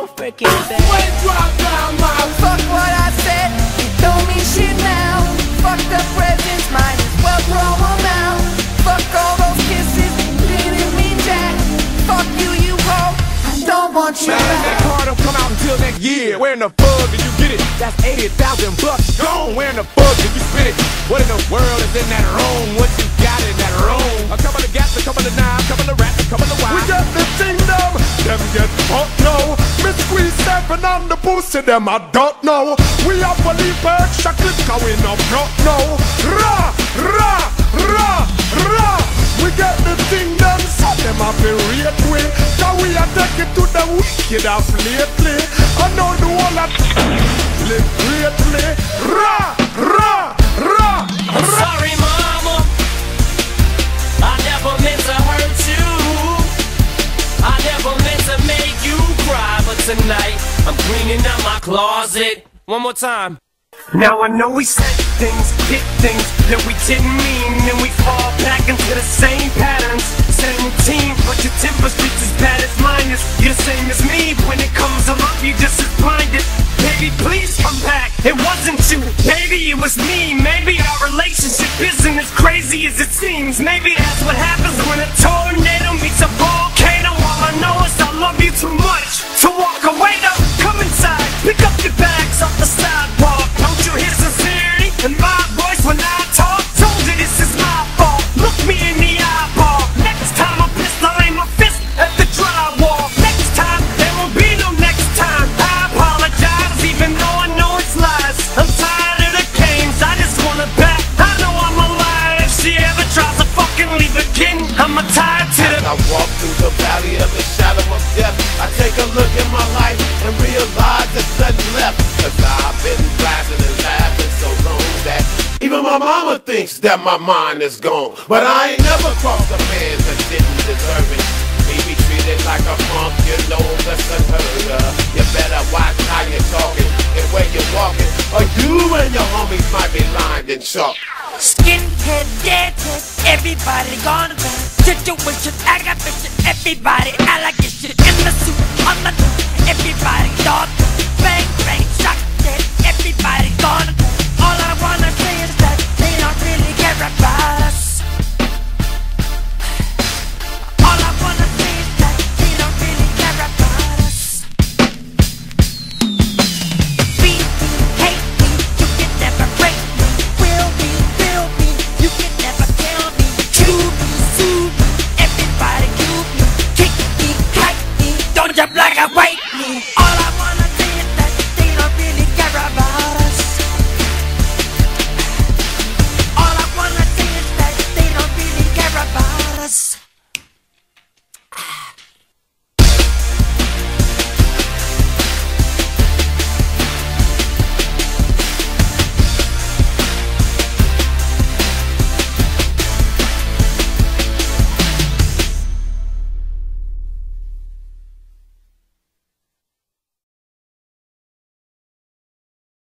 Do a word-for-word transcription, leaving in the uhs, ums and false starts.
freaking bad. When drop down my Fuck what I said, it don't mean shit now. Fuck the presents, might as well throw them out. Fuck all those kisses, didn't mean jack. Fuck you, you hoe, I don't want you Man, that back. car don't come out until next year. Where in the fuck did you get it? That's eighty thousand bucks gone. Where in the fuck did you spend it? What in the world is in that room? What you got in that room? A couple of gas, a couple of knives, a couple of rats, a couple of wives. We got the kingdom, them get hot now. Me squeeze seven on the pussy, them I don't know. We have a leap extra clip, cause we no front now. Ra, ra, ra, ra. We get the kingdom, so them have to rate we. Cause we are taking to the wicked of lately. I know the one that live greatly. Ra, ra, ra, I'm ra. sorry, mama, I never meant to hurt you. I never meant to make you cry, but tonight I'm cleaning out my closet. One more time. Now I know we said things, did things that we didn't mean, and we fall back into the same patterns, same routine. But your temper's just as bad as mine is. You're the same as me. When it comes to love, you just as blinded. Baby, please come back. It wasn't you, baby, it was me. Maybe our relationship isn't as crazy as it seems. Maybe that's what happens when a tornado meets a volcano. All I know is I love you too much to walk away. Now come inside, pick up your bags off the sidewalk. Don't you hear sincerity in my voice when I talk? Told you this is my fault. Look me in the eyeball. Next time I'm pissed, I'll aim my fist at the drywall. Next time, there won't be no next time. I apologize, even though I know it's lies. I'm tired of the games, I just wanna back. I know I'm a liar. If she ever tries to fucking leave again, I'm a tired to the. I walk through the valley of the shadow of death. I take a look at my life and realize there's nothing left. Cause I've been blasting and laughing so long that even my mama thinks that my mind is gone. But I ain't never crossed a man that didn't deserve it. He be treated like a punk, you know that's unheard of. You better watch how you're talking and where you're walking, or you and your homies might be lined in chalk. Skinhead, deadhead, everybody gonna die. Situation, I got bitches, everybody, I like